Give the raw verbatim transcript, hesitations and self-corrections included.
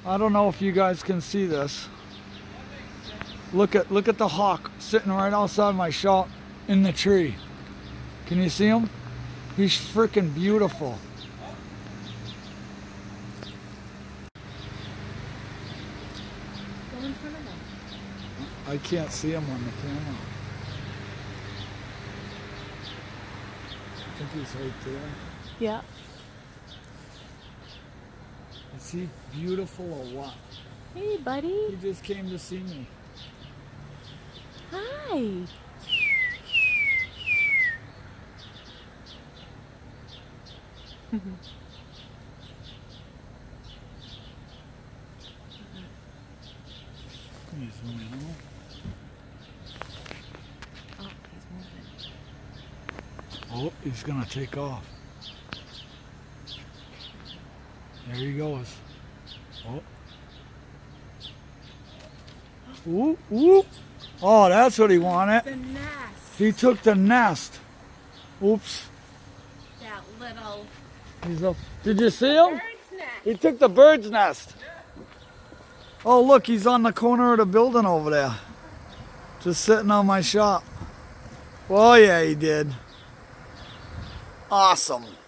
I don't know if you guys can see this. Look at look at the hawk sitting right outside my shop in the tree. Can you see him? He's freaking beautiful. Go in front of him. I can't see him on the camera. I think he's right there. Yeah. Is he beautiful or what? Hey, buddy. He just came to see me. Hi. He's moving on. Oh, he's moving. Oh, he's gonna take off. There he goes. Oh. Ooh, ooh. Oh, that's what he wanted. The nest. He took the nest. Oops. That little He's up. Did you see him? bird's nest. He took the bird's nest. Oh, look, he's on the corner of the building over there. Just sitting on my shop. Oh, yeah, he did. Awesome.